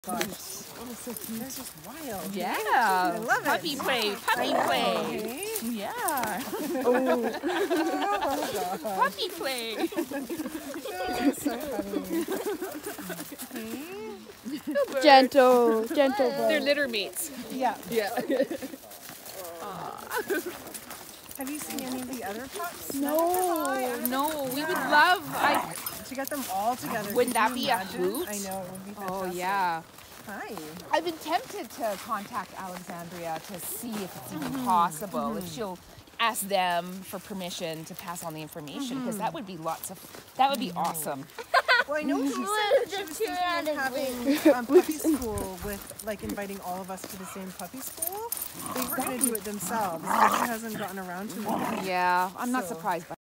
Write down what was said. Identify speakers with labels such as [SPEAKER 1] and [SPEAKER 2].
[SPEAKER 1] Gosh. Oh, so cute. They're just wild.
[SPEAKER 2] Yeah.
[SPEAKER 1] I love
[SPEAKER 2] puppy
[SPEAKER 1] it.
[SPEAKER 2] play. Puppy play.
[SPEAKER 1] Okay.
[SPEAKER 2] Yeah.
[SPEAKER 1] Oh,
[SPEAKER 2] Puppy play.
[SPEAKER 1] oh, so funny. Okay.
[SPEAKER 3] Gentle boy.
[SPEAKER 2] They're littermates.
[SPEAKER 1] Yeah.
[SPEAKER 2] Yeah.
[SPEAKER 1] Have you seen any of the other pups?
[SPEAKER 2] No, we would love.
[SPEAKER 1] To get them all together.
[SPEAKER 2] Wouldn't
[SPEAKER 1] Could
[SPEAKER 2] that
[SPEAKER 1] you
[SPEAKER 2] be a
[SPEAKER 1] imagine?
[SPEAKER 2] hoot?
[SPEAKER 1] I know, it would be fantastic.
[SPEAKER 2] Oh yeah.
[SPEAKER 1] Hi.
[SPEAKER 2] I've been tempted to contact Alexandria to see if it's even possible, if she'll ask them for permission to pass on the information, because that would be that would be awesome.
[SPEAKER 1] Well, I know she said that she was thinking of having puppy school with, like, inviting all of us to the same puppy school. They were going to do it themselves, but she hasn't gotten around to it yet.
[SPEAKER 2] Yeah, I'm not
[SPEAKER 1] So-
[SPEAKER 2] surprised by